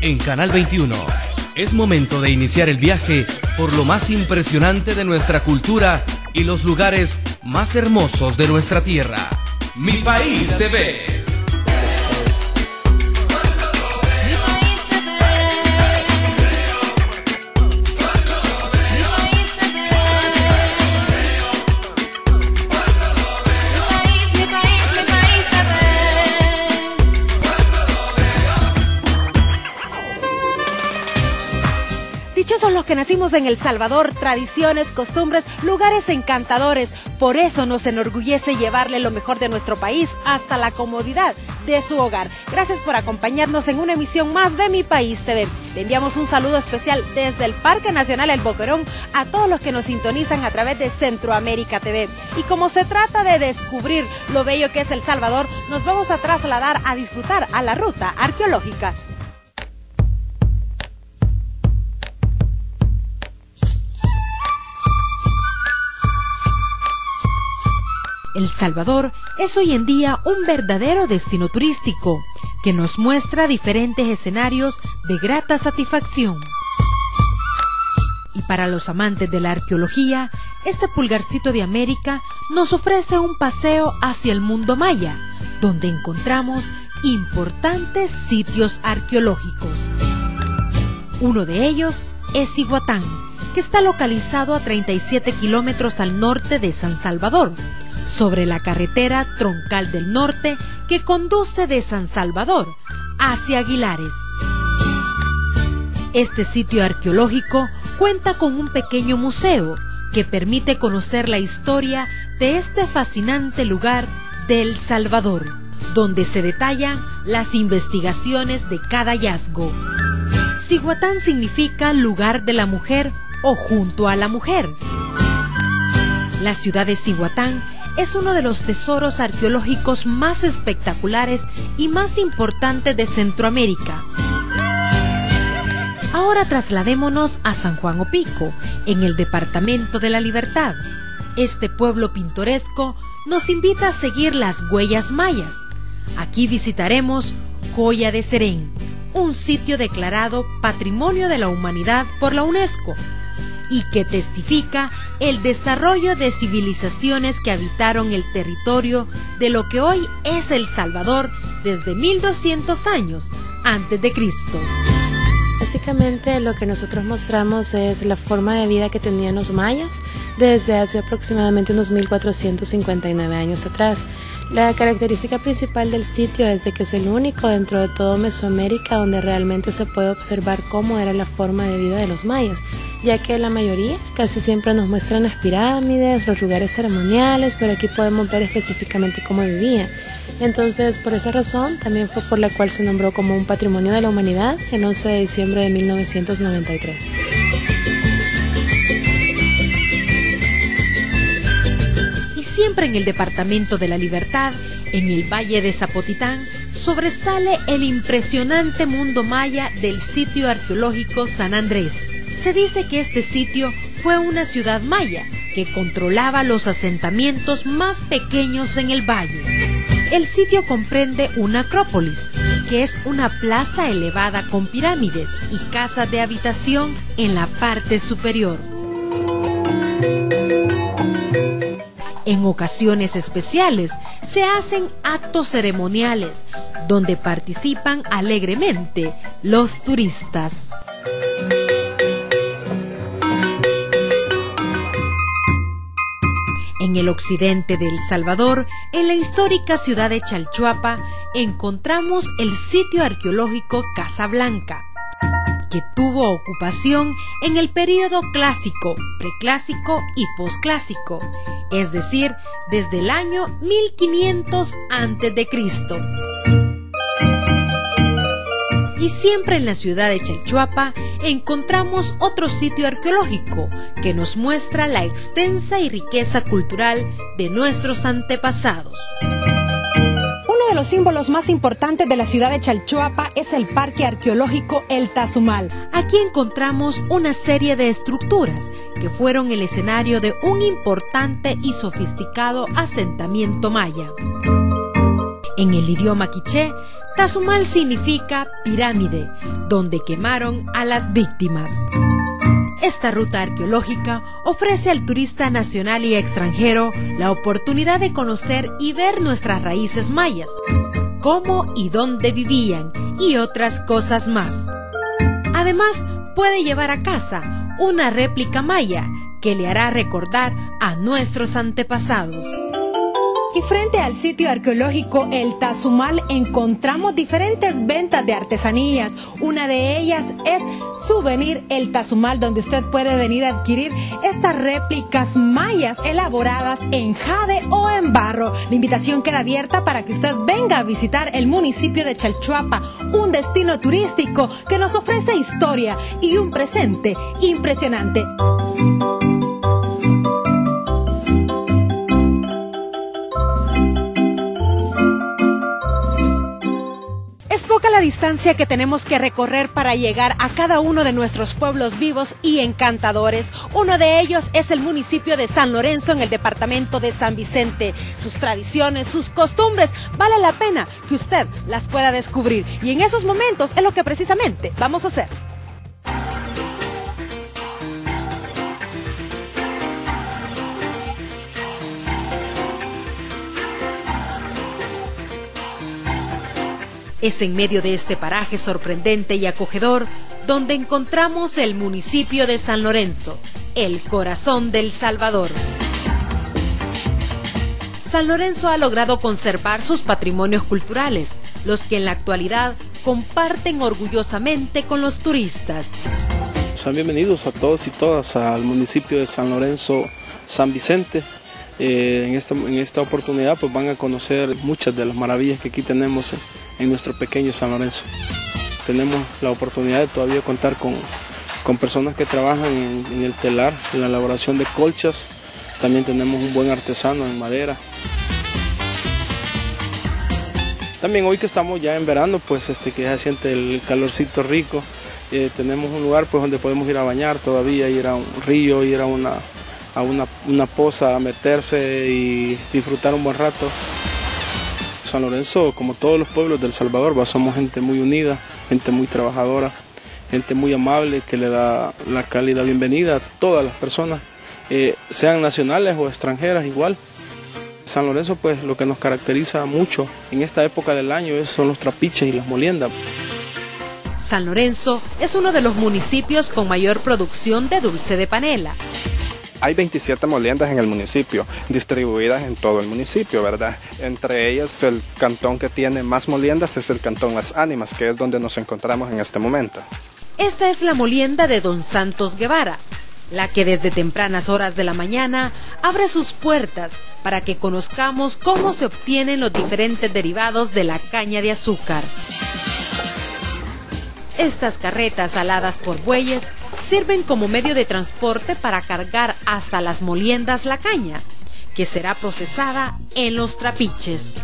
en Canal 21. Es momento de iniciar el viaje por lo más impresionante de nuestra cultura y los lugares más hermosos de nuestra tierra. Mi País TV. Dichosos los que nacimos en El Salvador, tradiciones, costumbres, lugares encantadores. Por eso nos enorgullece llevarle lo mejor de nuestro país hasta la comodidad de su hogar. Gracias por acompañarnos en una emisión más de Mi País TV. Le enviamos un saludo especial desde el Parque Nacional El Boquerón a todos los que nos sintonizan a través de Centroamérica TV. Y como se trata de descubrir lo bello que es El Salvador, nos vamos a trasladar a disfrutar a la ruta arqueológica. El Salvador es hoy en día un verdadero destino turístico que nos muestra diferentes escenarios de grata satisfacción. Y para los amantes de la arqueología, este pulgarcito de América nos ofrece un paseo hacia el mundo maya, donde encontramos importantes sitios arqueológicos. Uno de ellos es Cihuatán, que está localizado a 37 kilómetros al norte de San Salvador, sobre la carretera troncal del norte que conduce de San Salvador hacia Aguilares. Este sitio arqueológico cuenta con un pequeño museo que permite conocer la historia de este fascinante lugar del Salvador, donde se detallan las investigaciones de cada hallazgo. Cihuatán significa lugar de la mujer o junto a la mujer. La ciudad de Cihuatán es uno de los tesoros arqueológicos más espectaculares y más importantes de Centroamérica. Ahora trasladémonos a San Juan Opico, en el departamento de La Libertad. Este pueblo pintoresco nos invita a seguir las huellas mayas. Aquí visitaremos Joya de Serén, un sitio declarado Patrimonio de la Humanidad por la UNESCO, y que testifica el desarrollo de civilizaciones que habitaron el territorio de lo que hoy es El Salvador desde 1200 años antes de Cristo. Básicamente lo que nosotros mostramos es la forma de vida que tenían los mayas desde hace aproximadamente unos 1459 años atrás. La característica principal del sitio es de que es el único dentro de todo Mesoamérica donde realmente se puede observar cómo era la forma de vida de los mayas, ya que la mayoría casi siempre nos muestran las pirámides, los lugares ceremoniales, pero aquí podemos ver específicamente cómo vivían. Entonces, por esa razón, también fue por la cual se nombró como un Patrimonio de la Humanidad el 11 de diciembre de 1993. Y siempre en el departamento de La Libertad, en el Valle de Zapotitán, sobresale el impresionante mundo maya del sitio arqueológico San Andrés. Se dice que este sitio fue una ciudad maya que controlaba los asentamientos más pequeños en el valle. El sitio comprende una acrópolis, que es una plaza elevada con pirámides y casas de habitación en la parte superior. En ocasiones especiales se hacen actos ceremoniales donde participan alegremente los turistas. En el occidente de El Salvador, en la histórica ciudad de Chalchuapa, encontramos el sitio arqueológico Casa Blanca, que tuvo ocupación en el período clásico, preclásico y posclásico, es decir, desde el año 1500 a.C. Y siempre en la ciudad de Chalchuapa encontramos otro sitio arqueológico que nos muestra la extensa y riqueza cultural de nuestros antepasados. Uno de los símbolos más importantes de la ciudad de Chalchuapa es el Parque Arqueológico El Tazumal. Aquí encontramos una serie de estructuras que fueron el escenario de un importante y sofisticado asentamiento maya. En el idioma quiché, Tazumal significa pirámide, donde quemaron a las víctimas. Esta ruta arqueológica ofrece al turista nacional y extranjero la oportunidad de conocer y ver nuestras raíces mayas, cómo y dónde vivían y otras cosas más. Además, puede llevar a casa una réplica maya que le hará recordar a nuestros antepasados. Y frente al sitio arqueológico El Tazumal encontramos diferentes ventas de artesanías. Una de ellas es Souvenir El Tazumal, donde usted puede venir a adquirir estas réplicas mayas elaboradas en jade o en barro. La invitación queda abierta para que usted venga a visitar el municipio de Chalchuapa, un destino turístico que nos ofrece historia y un presente impresionante. Es poca la distancia que tenemos que recorrer para llegar a cada uno de nuestros pueblos vivos y encantadores. Uno de ellos es el municipio de San Lorenzo, en el departamento de San Vicente. Sus tradiciones, sus costumbres, vale la pena que usted las pueda descubrir. Y en esos momentos es lo que precisamente vamos a hacer. Es en medio de este paraje sorprendente y acogedor donde encontramos el municipio de San Lorenzo, el corazón del Salvador. San Lorenzo ha logrado conservar sus patrimonios culturales, los que en la actualidad comparten orgullosamente con los turistas. Sean bienvenidos a todos y todas al municipio de San Lorenzo, San Vicente. En esta oportunidad pues van a conocer muchas de las maravillas que aquí tenemos en nuestro pequeño San Lorenzo. Tenemos la oportunidad de todavía contar con personas que trabajan en el telar, en la elaboración de colchas. También tenemos un buen artesano en madera. También hoy que estamos ya en verano, pues que ya se siente el calorcito rico, tenemos un lugar pues donde podemos ir a bañar todavía, ir a un río, ir a una poza a meterse y disfrutar un buen rato. San Lorenzo, como todos los pueblos del Salvador, somos gente muy unida, gente muy trabajadora, gente muy amable que le da la cálida bienvenida a todas las personas, sean nacionales o extranjeras igual. San Lorenzo, pues lo que nos caracteriza mucho en esta época del año son los trapiches y las moliendas. San Lorenzo es uno de los municipios con mayor producción de dulce de panela. Hay 27 moliendas en el municipio, distribuidas en todo el municipio, ¿verdad? Entre ellas, el cantón que tiene más moliendas es el cantón Las Ánimas, que es donde nos encontramos en este momento. Esta es la molienda de Don Santos Guevara, la que desde tempranas horas de la mañana abre sus puertas para que conozcamos cómo se obtienen los diferentes derivados de la caña de azúcar. Estas carretas aladas por bueyes sirven como medio de transporte para cargar hasta las moliendas la caña, que será procesada en los trapiches.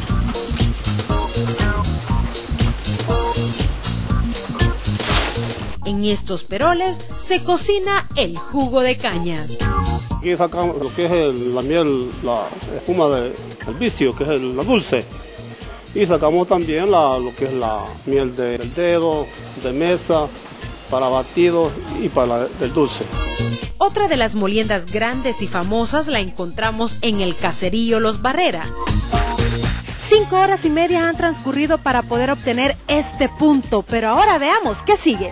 En estos peroles se cocina el jugo de caña. Aquí sacamos lo que es la miel, la espuma del vicio, que es la dulce. Y sacamos también lo que es la miel del dedo, de mesa, para batidos y para el dulce. Otra de las moliendas grandes y famosas la encontramos en el caserío Los Barrera. 5 horas y media han transcurrido para poder obtener este punto, pero ahora veamos qué sigue.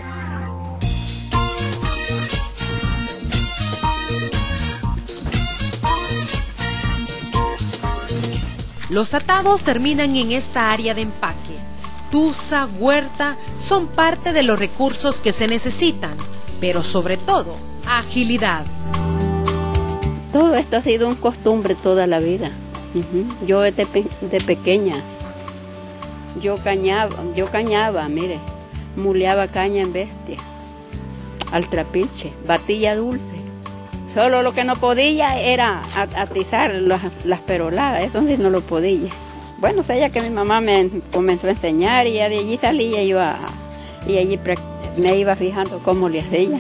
Los atados terminan en esta área de empaque. Tusa, huerta, son parte de los recursos que se necesitan, pero sobre todo, agilidad. Todo esto ha sido una costumbre toda la vida. Yo de pequeña, yo cañaba, mire, muleaba caña en bestia, al trapiche, batilla dulce. Solo lo que no podía era atizar las peroladas, eso sí no lo podía. Bueno, o sea, ya que mi mamá me comenzó a enseñar y ya de allí salía yo y allí me iba fijando cómo le hacía.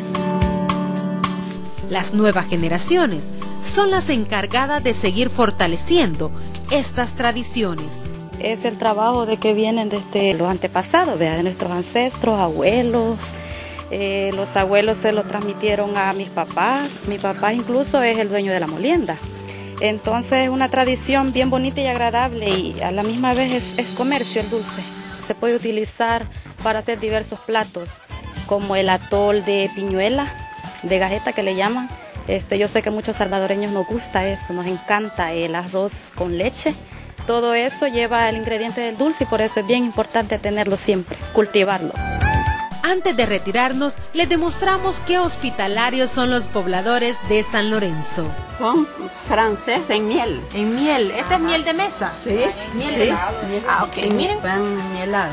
Las nuevas generaciones son las encargadas de seguir fortaleciendo estas tradiciones. es el trabajo de que vienen desde los antepasados, ¿vea? De nuestros ancestros, abuelos. Los abuelos se lo transmitieron a mis papás. Mi papá incluso es el dueño de la molienda. Entonces es una tradición bien bonita y agradable, y a la misma vez es comercio el dulce. Se puede utilizar para hacer diversos platos, como el atol de piñuela, de gajeta que le llaman. Yo sé que a muchos salvadoreños nos gusta eso, nos encanta el arroz con leche. Todo eso lleva el ingrediente del dulce y por eso es bien importante tenerlo siempre, cultivarlo. Antes de retirarnos, les demostramos qué hospitalarios son los pobladores de San Lorenzo. Son franceses en miel. En miel. ¿Esta es miel de mesa? Sí. Miel de mesa. Ah, ok. Miren. Pan mielado.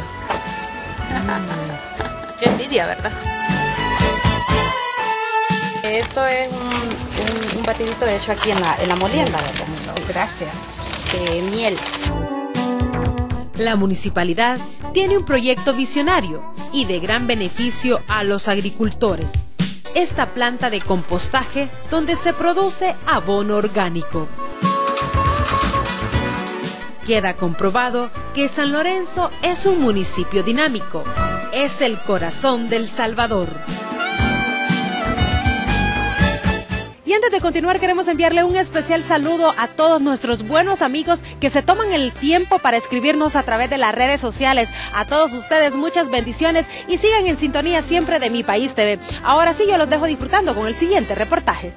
Qué envidia, ¿verdad? Esto es un batidito hecho aquí en la molienda, ¿verdad? Gracias. Miel. La municipalidad tiene un proyecto visionario y de gran beneficio a los agricultores. Esta planta de compostaje donde se produce abono orgánico. Queda comprobado que San Lorenzo es un municipio dinámico. Es el corazón del Salvador. Y antes de continuar, queremos enviarle un especial saludo a todos nuestros buenos amigos que se toman el tiempo para escribirnos a través de las redes sociales. A todos ustedes, muchas bendiciones y sigan en sintonía siempre de Mi País TV. Ahora sí, yo los dejo disfrutando con el siguiente reportaje.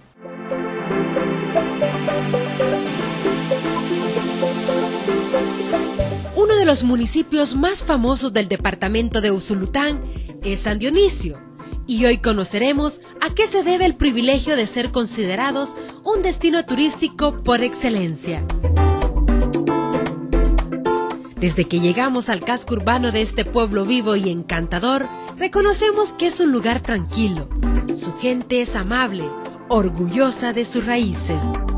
Uno de los municipios más famosos del departamento de Usulután es San Dionisio. Y hoy conoceremos a qué se debe el privilegio de ser considerados un destino turístico por excelencia. Desde que llegamos al casco urbano de este pueblo vivo y encantador, reconocemos que es un lugar tranquilo. Su gente es amable, orgullosa de sus raíces.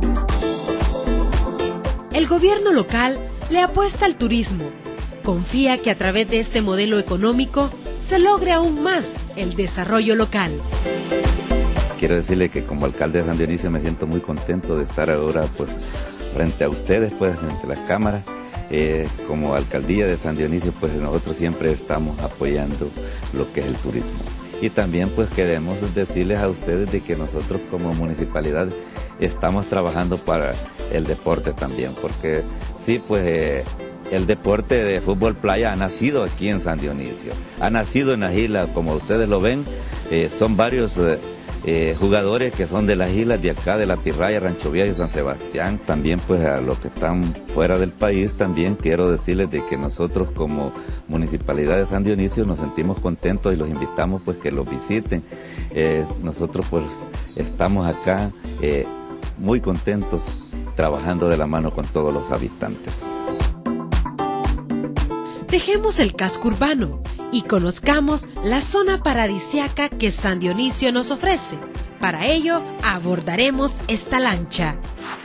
El gobierno local le apuesta al turismo. Confía que a través de este modelo económico se logre aún más el desarrollo local. Quiero decirle que como alcalde de San Dionisio me siento muy contento de estar ahora pues frente a ustedes, pues frente a las cámaras. Como alcaldía de San Dionisio, pues nosotros siempre estamos apoyando lo que es el turismo. Y también pues queremos decirles a ustedes de que nosotros como municipalidad estamos trabajando para el deporte también, porque sí, pues el deporte de fútbol playa ha nacido aquí en San Dionisio, ha nacido en las islas, como ustedes lo ven, son varios jugadores que son de las islas de acá, de La Pirraya, Rancho Viejo y San Sebastián. También pues a los que están fuera del país, también quiero decirles de que nosotros como Municipalidad de San Dionisio nos sentimos contentos y los invitamos pues que los visiten. Nosotros pues estamos acá muy contentos trabajando de la mano con todos los habitantes. Dejemos el casco urbano y conozcamos la zona paradisiaca que San Dionisio nos ofrece. Para ello, abordaremos esta lancha.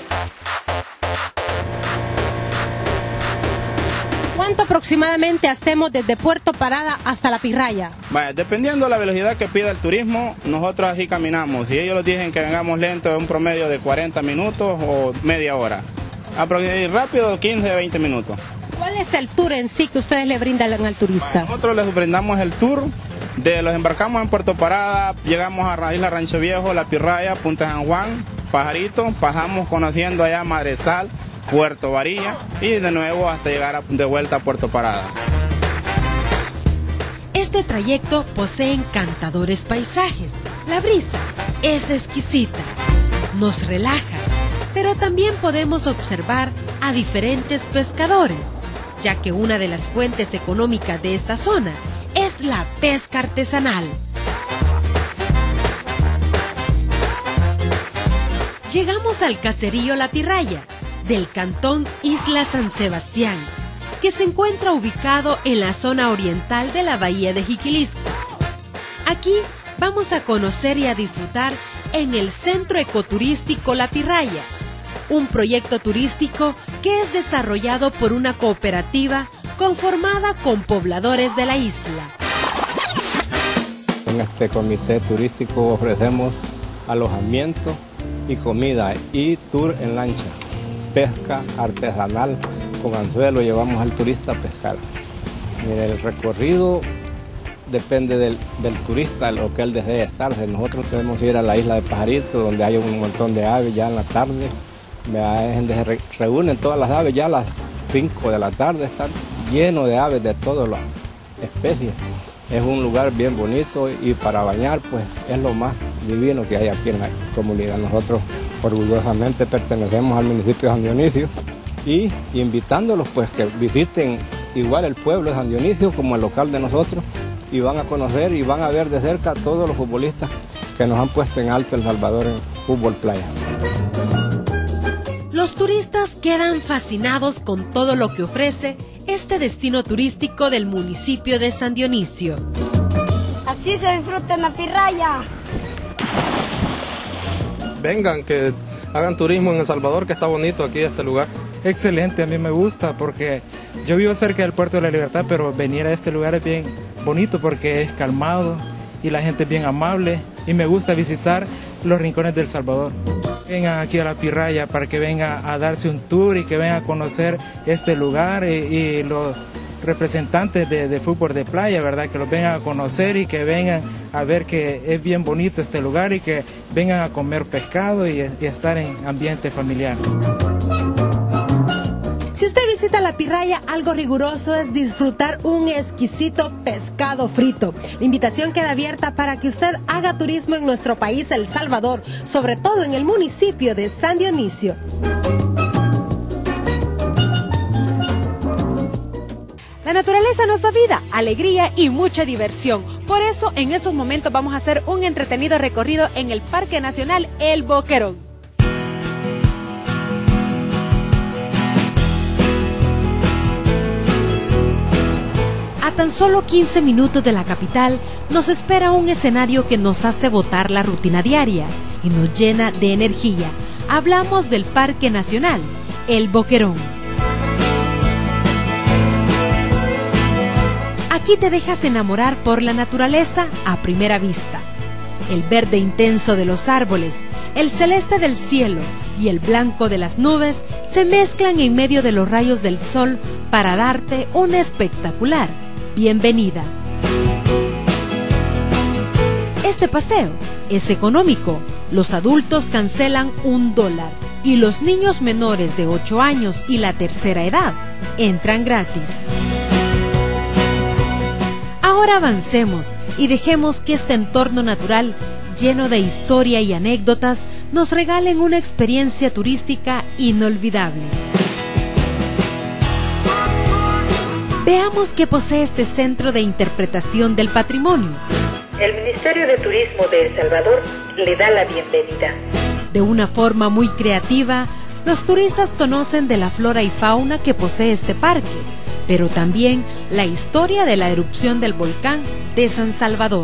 ¿Cuánto aproximadamente hacemos desde Puerto Parada hasta La Pirraya? Vaya, dependiendo de la velocidad que pida el turismo, nosotros así caminamos. Si ellos nos dicen que vengamos lento, es un promedio de 40 minutos o media hora. Rápido, 15 a 20 minutos. ¿Cuál es el tour en sí que ustedes le brindan al turista? Nosotros les brindamos el tour, los embarcamos en Puerto Parada, llegamos a Isla Rancho Viejo, La Pirraya, Punta San Juan, Pajarito, pasamos conociendo allá Madresal, Puerto Varilla y de nuevo hasta llegar de vuelta a Puerto Parada. Este trayecto posee encantadores paisajes. La brisa es exquisita, nos relaja, pero también podemos observar a diferentes pescadores, ya que una de las fuentes económicas de esta zona es la pesca artesanal. Llegamos al caserío La Pirraya, del cantón Isla San Sebastián, que se encuentra ubicado en la zona oriental de la bahía de Jiquilisco. Aquí vamos a conocer y a disfrutar en el Centro Ecoturístico La Pirraya, un proyecto turístico que es desarrollado por una cooperativa conformada con pobladores de la isla. En este comité turístico ofrecemos alojamiento y comida y tour en lancha, pesca artesanal con anzuelo llevamos al turista a pescar. Mire, el recorrido depende del turista, lo que él desee estarse. Nosotros podemos ir a la isla de Pajarito, donde hay un montón de aves ya en la tarde. Es donde se reúnen todas las aves, ya a las 5 de la tarde están llenos de aves de todas las especies. Es un lugar bien bonito y para bañar pues es lo más divino que hay aquí en la comunidad. Nosotros orgullosamente pertenecemos al municipio de San Dionisio y invitándolos pues que visiten igual el pueblo de San Dionisio como el local de nosotros y van a conocer y van a ver de cerca a todos los futbolistas que nos han puesto en alto El Salvador en fútbol playa. Los turistas quedan fascinados con todo lo que ofrece este destino turístico del municipio de San Dionisio. Así se disfruta en la pirraya. Vengan, que hagan turismo en El Salvador, que está bonito aquí este lugar. Excelente, a mí me gusta porque yo vivo cerca del Puerto de la Libertad, pero venir a este lugar es bien bonito porque es calmado y la gente es bien amable y me gusta visitar los rincones del Salvador. Vengan aquí a la Pirraya para que vengan a darse un tour y que vengan a conocer este lugar y los representantes de fútbol de playa, ¿verdad? Que los vengan a conocer y que vengan a ver que es bien bonito este lugar y que vengan a comer pescado y estar en ambiente familiar. Si usted visita la Pirraya, algo riguroso es disfrutar un exquisito pescado frito. La invitación queda abierta para que usted haga turismo en nuestro país, El Salvador, sobre todo en el municipio de San Dionisio. La naturaleza nos da vida, alegría y mucha diversión. Por eso, en estos momentos vamos a hacer un entretenido recorrido en el Parque Nacional El Boquerón. A tan solo 15 minutos de la capital, nos espera un escenario que nos hace botar la rutina diaria y nos llena de energía. Hablamos del Parque Nacional El Boquerón. Aquí te dejas enamorar por la naturaleza a primera vista. El verde intenso de los árboles, el celeste del cielo y el blanco de las nubes se mezclan en medio de los rayos del sol para darte una espectacular bienvenida. Este paseo es económico. Los adultos cancelan $1 y los niños menores de 8 años y la tercera edad entran gratis. Ahora avancemos y dejemos que este entorno natural, lleno de historia y anécdotas, nos regalen una experiencia turística inolvidable. Veamos qué posee este centro de interpretación del patrimonio. El Ministerio de Turismo de El Salvador le da la bienvenida. De una forma muy creativa, los turistas conocen de la flora y fauna que posee este parque, pero también la historia de la erupción del volcán de San Salvador.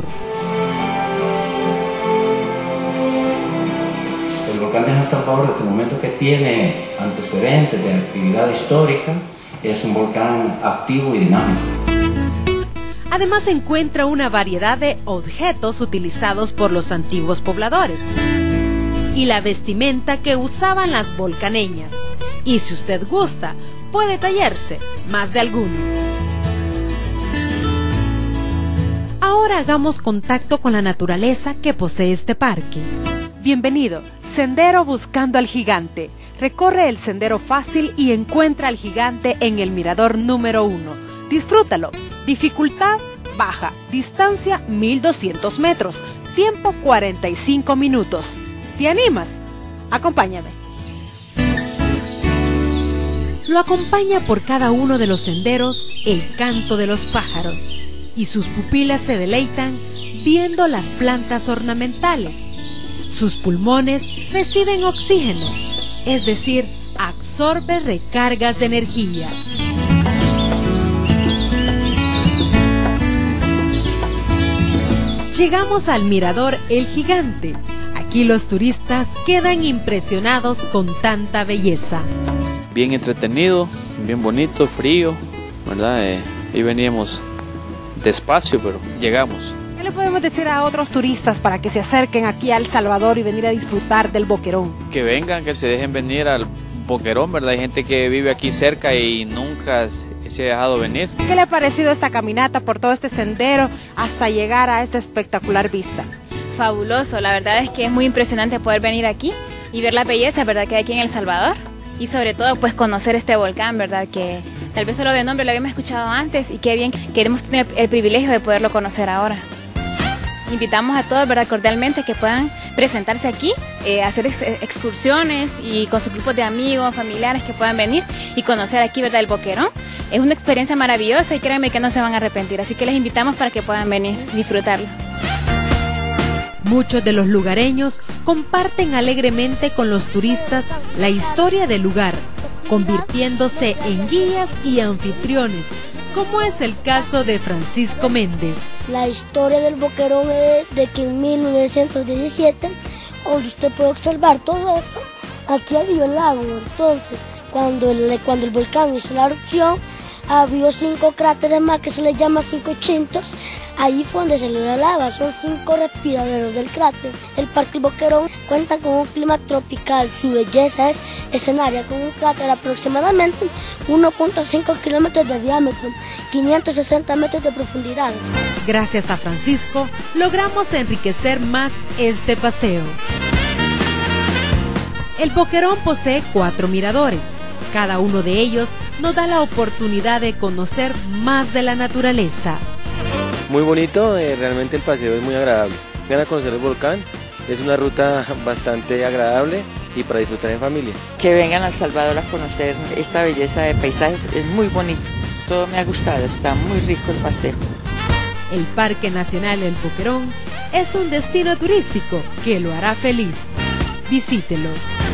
El volcán de San Salvador, desde el momento que tiene antecedentes de actividad histórica, es un volcán activo y dinámico. Además se encuentra una variedad de objetos utilizados por los antiguos pobladores y la vestimenta que usaban las volcaneñas. Y si usted gusta, puede tallarse más de alguno. Ahora hagamos contacto con la naturaleza que posee este parque. Bienvenido, Sendero Buscando al Gigante. Recorre el sendero fácil y encuentra al gigante en el mirador número 1. Disfrútalo. Dificultad baja. Distancia 1200 metros. Tiempo 45 minutos. ¿Te animas? Acompáñame. Lo acompaña por cada uno de los senderos el canto de los pájaros y sus pupilas se deleitan viendo las plantas ornamentales. Sus pulmones reciben oxígeno, es decir, absorbe recargas de energía. Llegamos al mirador El Gigante. Aquí los turistas quedan impresionados con tanta belleza. Bien entretenido, bien bonito, frío, ¿verdad? Y veníamos despacio, pero llegamos. ¿Qué le podemos decir a otros turistas para que se acerquen aquí a El Salvador y venir a disfrutar del Boquerón? Que vengan, que se dejen venir al Boquerón, ¿verdad? Hay gente que vive aquí cerca y nunca se ha dejado venir. ¿Qué le ha parecido esta caminata por todo este sendero hasta llegar a esta espectacular vista? Fabuloso, la verdad es que es muy impresionante poder venir aquí y ver la belleza, ¿verdad?, que hay aquí en El Salvador, y sobre todo pues conocer este volcán, ¿verdad?, que tal vez solo de nombre lo habíamos escuchado antes, y qué bien que hemos tenido el privilegio de poderlo conocer ahora. Invitamos a todos, ¿verdad?, cordialmente, que puedan presentarse aquí, hacer excursiones y con sus grupos de amigos, familiares que puedan venir y conocer aquí, ¿verdad?, el Boquerón. Es una experiencia maravillosa y créanme que no se van a arrepentir, así que les invitamos para que puedan venir y disfrutarlo. Muchos de los lugareños comparten alegremente con los turistas la historia del lugar, convirtiéndose en guías y anfitriones, como es el caso de Francisco Méndez. La historia del Boquerón es de que en 1917, donde usted puede observar todo esto, aquí había un lago. Entonces, cuando el volcán hizo la erupción, había 5 cráteres más que se les llama 5 chintos. Ahí fue donde salió la lava, son 5 respiraderos del cráter. El Parque Boquerón cuenta con un clima tropical, su belleza es escenaria, con un cráter aproximadamente 1.5 kilómetros de diámetro, 560 metros de profundidad. Gracias a Francisco, logramos enriquecer más este paseo. El Boquerón posee 4 miradores. Cada uno de ellos nos da la oportunidad de conocer más de la naturaleza. Muy bonito, realmente el paseo es muy agradable. Vengan a conocer el volcán, es una ruta bastante agradable y para disfrutar en familia. Que vengan a El Salvador a conocer esta belleza de paisajes, es muy bonito. Todo me ha gustado, está muy rico el paseo. El Parque Nacional El Boquerón es un destino turístico que lo hará feliz. Visítelo.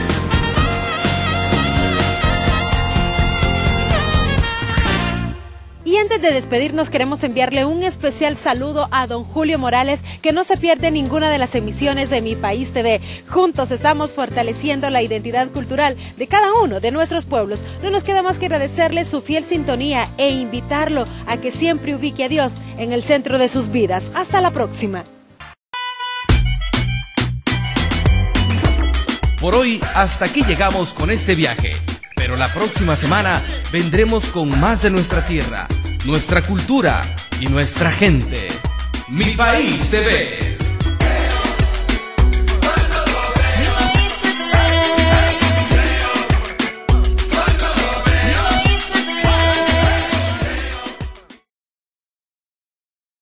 Y antes de despedirnos queremos enviarle un especial saludo a don Julio Morales, que no se pierde ninguna de las emisiones de Mi País TV. Juntos estamos fortaleciendo la identidad cultural de cada uno de nuestros pueblos. No nos queda más que agradecerle su fiel sintonía e invitarlo a que siempre ubique a Dios en el centro de sus vidas. Hasta la próxima. Por hoy, hasta aquí llegamos con este viaje. Pero la próxima semana vendremos con más de nuestra tierra, nuestra cultura y nuestra gente. Mi País TV.